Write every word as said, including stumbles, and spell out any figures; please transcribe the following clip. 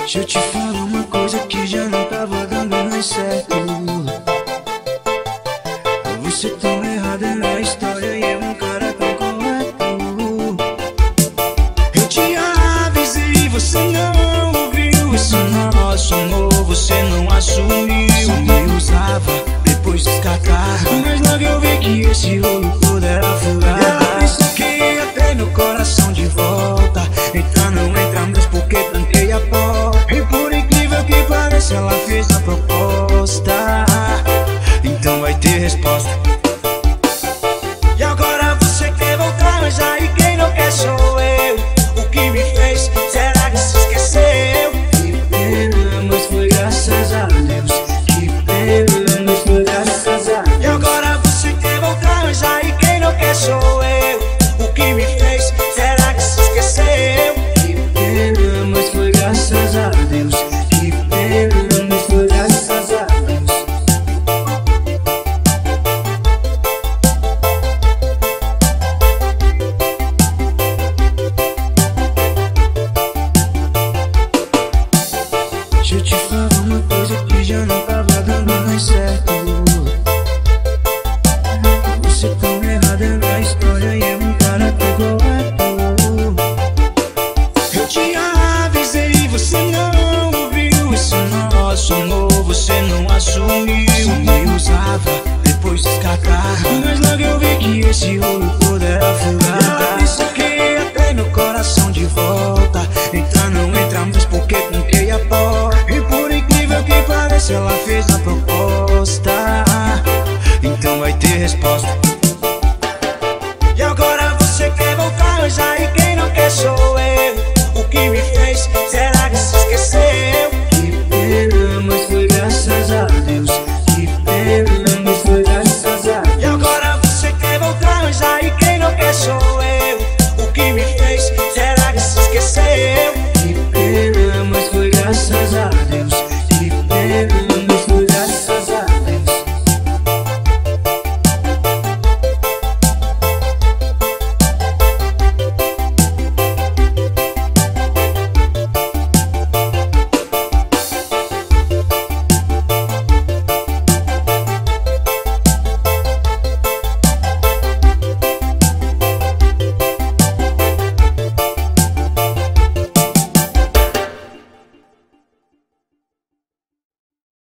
Deixa eu te falar uma coisa que já não tava dando mais certo. Você tão errada na história e é um cara tão correto. Eu te avisei e você não ouviu. Esse nosso amor você não assumiu. Só me usava, depois descartava. Mas logo eu vi que esse rolo todo era furado. Eu pensei que ia ter meu coração de volta. Então não entra mais porque tranquei a porta. E por incrível que pareça ela fez a proposta. Então vai ter resposta. E agora você quer voltar, mas aí quem não quer sou eu. O que me fez, será que se esqueceu? Que pena, mas foi graças a Deus. Que pena, mas foi graças a Deus. E agora você quer voltar, mas aí quem não quer sou eu. O que me fez, será que se esqueceu? Que pena, mas foi graças a Deus. Que pena, mas foi graças a Deus. Deixa eu te falar uma coisa que já não tava dando mais certo. Você tão errada na história e é um cara tão correto. Eu te avisei e você não ouviu. Esse nosso amor você não assumiu. Só me usava, depois descartava. Mas logo eu vi que esse rolo todo era furado. Eu pensei que ia ter meu coração de volta. Então não entra mais porque tranquei a porta. E por incrível que pareça ela fez a proposta. Então vai ter resposta.